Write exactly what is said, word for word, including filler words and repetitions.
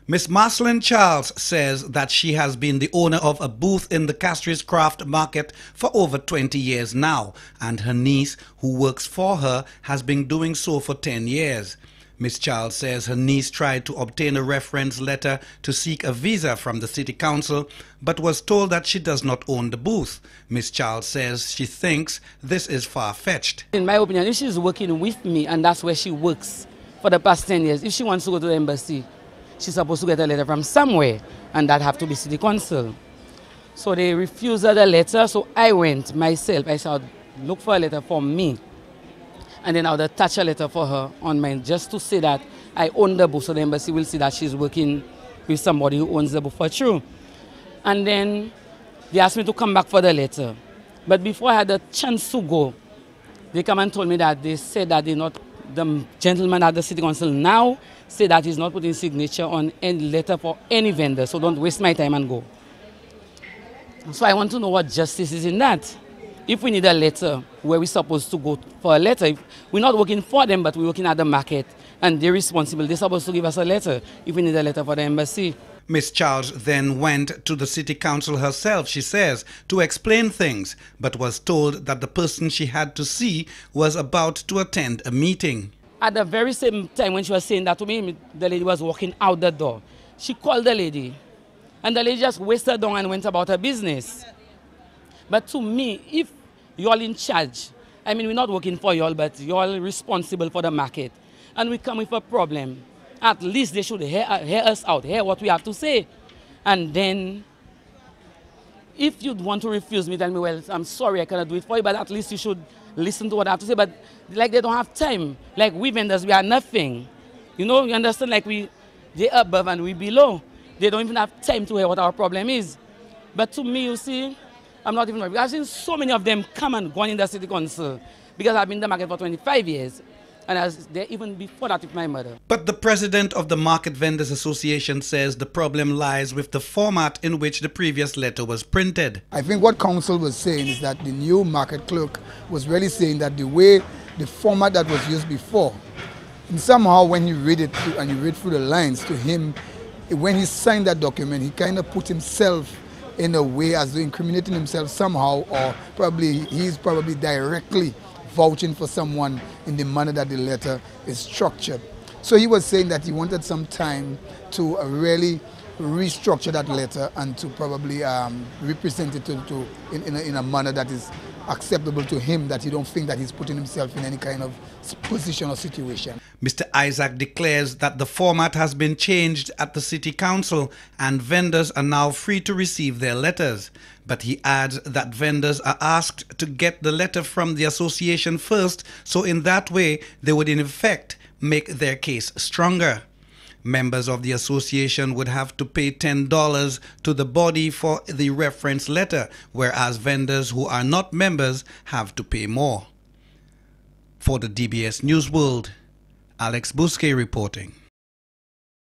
Miss Marcelin Charles says that she has been the owner of a booth in the Castries Craft Market for over twenty years now, and her niece, who works for her, has been doing so for ten years. Miss Charles says her niece tried to obtain a reference letter to seek a visa from the City Council, but was told that she does not own the booth. Miss Charles says she thinks this is far-fetched. In my opinion, if she's working with me, and that's where she works for the past ten years, if she wants to go to the embassy, she's supposed to get a letter from somewhere, and that have to be City Council. So they refused her the letter, so I went myself. I said, look for a letter for me. And then I would attach a letter for her on mine, just to say that I own the book, so the embassy will see that she's working with somebody who owns the book for true. And then they asked me to come back for the letter. But before I had a chance to go, they come and told me that they said that they not, the gentleman at the City Council now say that he's not putting signature on any letter for any vendor, so don't waste my time and go. So I want to know what justice is in that. If we need a letter, where we're supposed to go for a letter, if we're not working for them, but we're working at the market, and they're responsible, they're supposed to give us a letter if we need a letter for the embassy. Miss Charles then went to the City Council herself, she says, to explain things, but was told that the person she had to see was about to attend a meeting. At the very same time when she was saying that to me, the lady was walking out the door. She called the lady, and the lady just wasted down and went about her business. But to me, if you're in charge, I mean, we're not working for y'all, but you're responsible for the market, and we come with a problem, at least they should hear, hear us out, hear what we have to say. And then, if you'd want to refuse me, tell me, well, I'm sorry, I cannot do it for you, but at least you should listen to what I have to say. But like, they don't have time. Like, we vendors, we are nothing. You know, you understand? Like, we, they above and we below. They don't even have time to hear what our problem is. But to me, you see, I'm not even, I've seen so many of them come and go in the City Council, because I've been in the market for twenty-five years. And I was there even before that with my mother. But the president of the Market Vendors Association says the problem lies with the format in which the previous letter was printed. I think what council was saying is that the new market clerk was really saying that the way, the format that was used before, and somehow when you read it through, and you read through the lines to him, when he signed that document, he kind of put himself in a way as though incriminating himself somehow, or probably he's probably directly vouching for someone in the manner that the letter is structured. So he was saying that he wanted some time to really restructure that letter and to probably um, represent it to, to in, in, a, in a manner that is acceptable to him, that he don't think that he's putting himself in any kind of position or situation. Mister Isaac declares that the format has been changed at the City Council and vendors are now free to receive their letters. But he adds that vendors are asked to get the letter from the association first, so in that way they would in effect make their case stronger. Members of the association would have to pay ten dollars to the body for the reference letter, whereas vendors who are not members have to pay more. For the D B S News World, Alex Bousquet reporting.